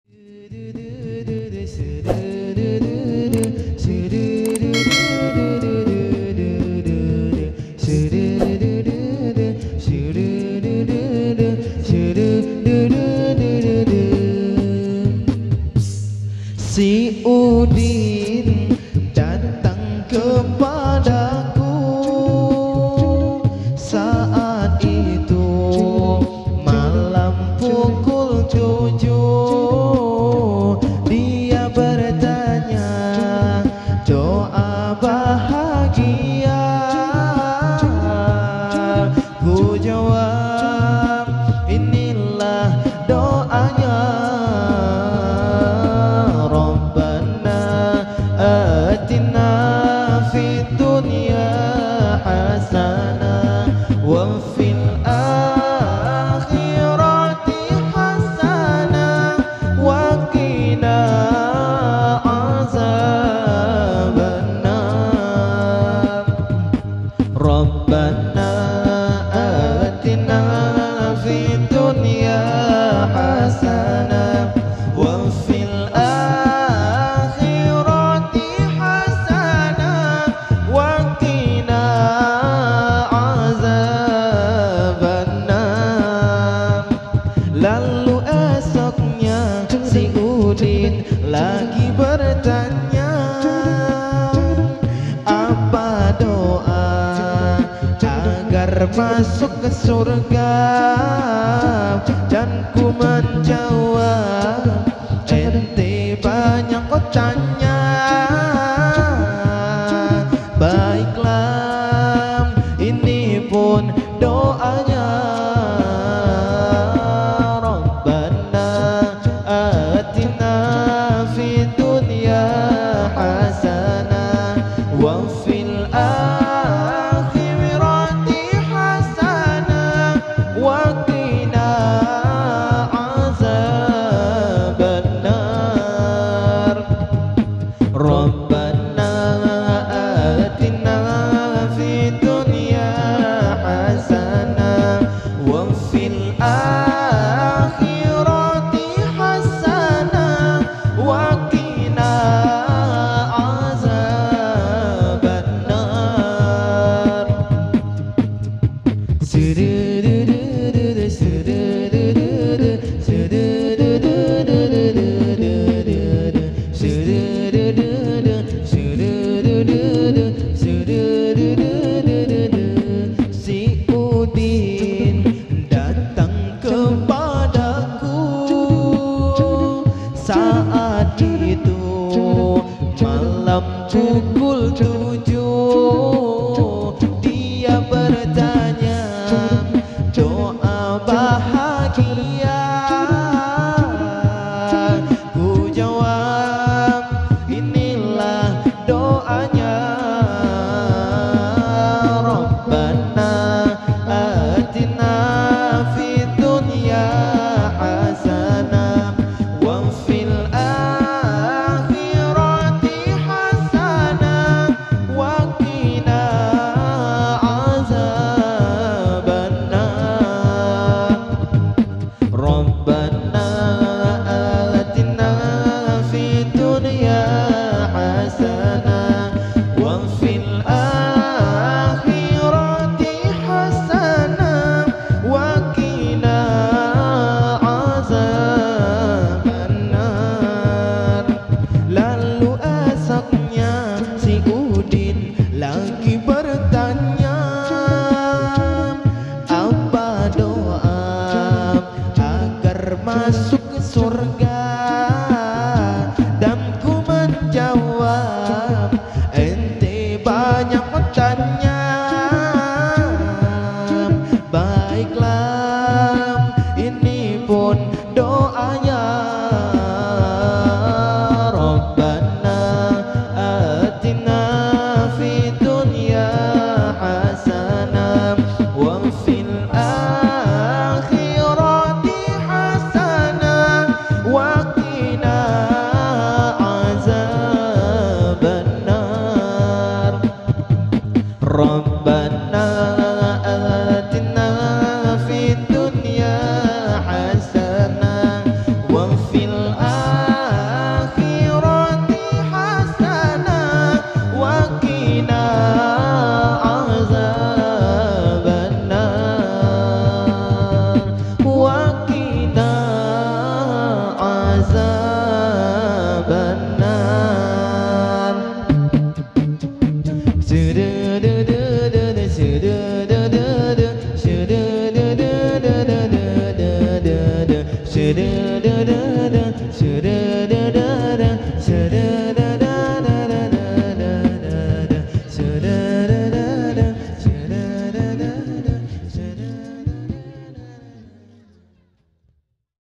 Si Udin datang kepadaku saat itu malam pukul 7. Dia bertanya doa bahagia. Ku jawab inilah doanya. Atina fid dunya hasanah wa fil akhirati hasanah wa qina azabannar. Rabbana atina fid dunya hasanah wa fil Lalu esoknya si Udin lagi bertanya apa doa agar masuk ke surga. Dan ku menjawab ente banyak kotanya. Baiklah ini pun doanya. Wa fil akhirati hasanah wa qina azabannar. Rabbana atina fid dunya hasanah wa fil akhirati hasanah wa qina Si Udin datang kepadaku saat itu malam pukul 7. Dia bertanya doa bahagia. Ku jawab inilah doanya. Rabbana atina fid dunya hasanah wa fil akhirati hasanah wa qina azabannar. Rabbana atina fid dunya hasanah wa fil akhirati hasanah wa qina azabannar. Lalu esoknya si Udin lagi bertanya apa doa agar masuk ke surga. Dan ku menjawab ente banyak bertanya. Baiklah ini pun doanya. Rabbana atina fid dunya hasanah wa fil akhirati hasanah sedang